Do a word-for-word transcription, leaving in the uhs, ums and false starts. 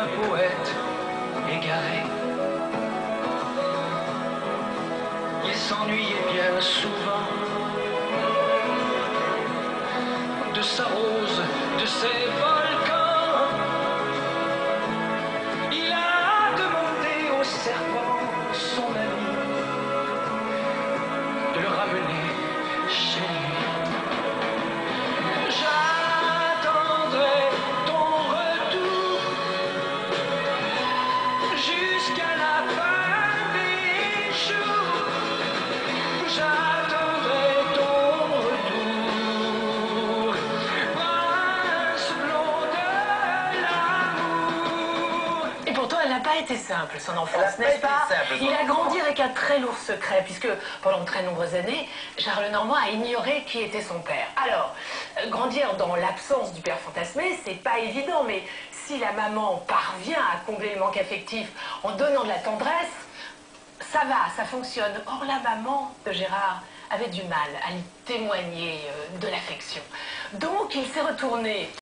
un poète égaré. Il s'ennuyait bien souvent de sa rose, de ses volcans. Il a demandé au serpent, son ami, de le ramener chez lui. J'attendrai ton retour jusqu'à la fin des jours. J'attendrai ton retour, prince blond de l'amour. Et pourtant, elle n'a pas été simple, son Elle a enfance, pas n'est-ce été pas? simple, son Il a enfance. grandi avec un très lourd secret, puisque pendant de très nombreuses années, Charles Normand a ignoré qui était son père. Alors, euh, grandir dans l'absence du père fantasmé, c'est pas évident, mais si la maman parvient à combler le manque affectif en donnant de la tendresse, ça va, ça fonctionne. Or, la maman de Gérard avait du mal à lui témoigner euh, de l'affection. Donc, il s'est retourné